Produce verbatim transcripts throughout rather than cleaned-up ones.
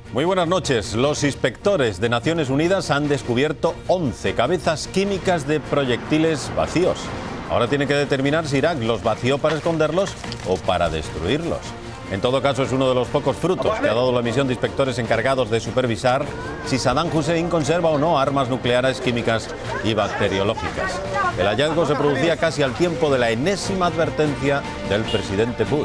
Muy buenas noches. Los inspectores de Naciones Unidas han descubierto once cabezas químicas de proyectiles vacíos. Ahora tienen que determinar si Irak los vació para esconderlos o para destruirlos. En todo caso, es uno de los pocos frutos que ha dado la misión de inspectores encargados de supervisar si Saddam Hussein conserva o no armas nucleares, químicas y bacteriológicas. El hallazgo se producía casi al tiempo de la enésima advertencia del presidente Bush.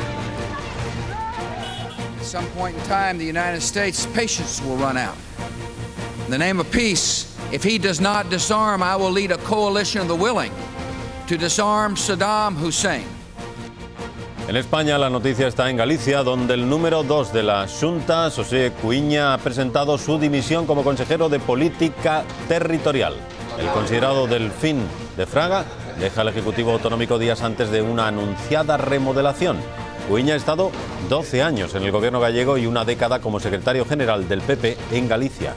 At some point in time, the United States' patience will run out. In the name of peace, if he does not disarm, I will lead a coalition of the willing to disarm Saddam Hussein. En España la noticia está en Galicia, donde el número dos de la Xunta, José Cuiña, ha presentado su dimisión como consejero de Política Territorial. El considerado Delfín de Fraga deja el Ejecutivo Autonómico días antes de una anunciada remodelación. Cuiña ha estado doce años en el gobierno gallego y una década como secretario general del P P en Galicia.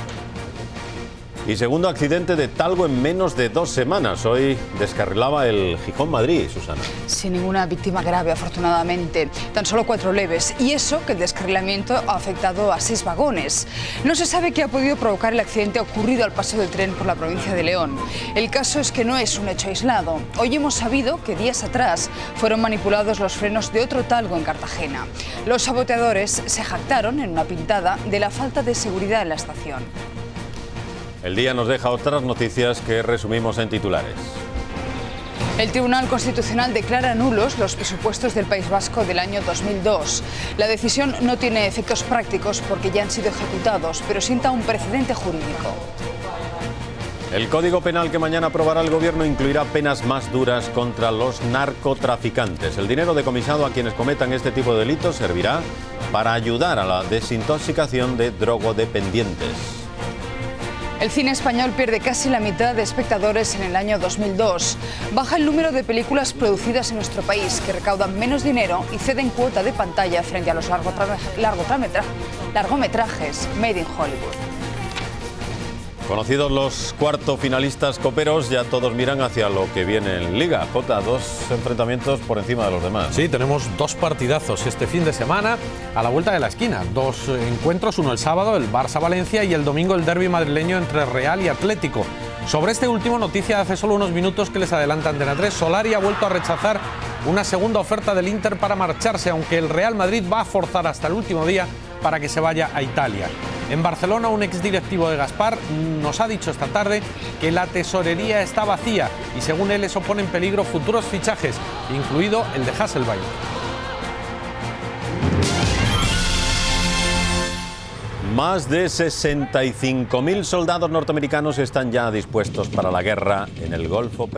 Y segundo accidente de talgo en menos de dos semanas. Hoy descarrilaba el Gijón-Madrid, Susana. Sin ninguna víctima grave, afortunadamente. Tan solo cuatro leves. Y eso que el descarrilamiento ha afectado a seis vagones. No se sabe qué ha podido provocar el accidente ocurrido al paso del tren por la provincia de León. El caso es que no es un hecho aislado. Hoy hemos sabido que días atrás fueron manipulados los frenos de otro talgo en Cartagena. Los saboteadores se jactaron en una pintada de la falta de seguridad en la estación. El día nos deja otras noticias que resumimos en titulares. El Tribunal Constitucional declara nulos los presupuestos del País Vasco del año dos mil dos. La decisión no tiene efectos prácticos porque ya han sido ejecutados, pero sienta un precedente jurídico. El Código Penal que mañana aprobará el Gobierno incluirá penas más duras contra los narcotraficantes. El dinero decomisado a quienes cometan este tipo de delitos servirá para ayudar a la desintoxicación de drogodependientes. El cine español pierde casi la mitad de espectadores en el año dos mil dos. Baja el número de películas producidas en nuestro país, que recaudan menos dinero y ceden cuota de pantalla frente a los largometrajes made in Hollywood. Conocidos los cuarto finalistas coperos, ya todos miran hacia lo que viene en Liga. Jota, dos enfrentamientos por encima de los demás. Sí, tenemos dos partidazos este fin de semana a la vuelta de la esquina. Dos encuentros, uno el sábado, el Barça-Valencia, y el domingo el derbi madrileño entre Real y Atlético. Sobre este último, noticia de hace solo unos minutos que les adelanta Antena tres. Solari ha vuelto a rechazar una segunda oferta del Inter para marcharse, aunque el Real Madrid va a forzar hasta el último día para que se vaya a Italia. En Barcelona, un exdirectivo de Gaspar nos ha dicho esta tarde que la tesorería está vacía y, según él, eso pone en peligro futuros fichajes, incluido el de Hasselbaink. Más de sesenta y cinco mil soldados norteamericanos están ya dispuestos para la guerra en el Golfo.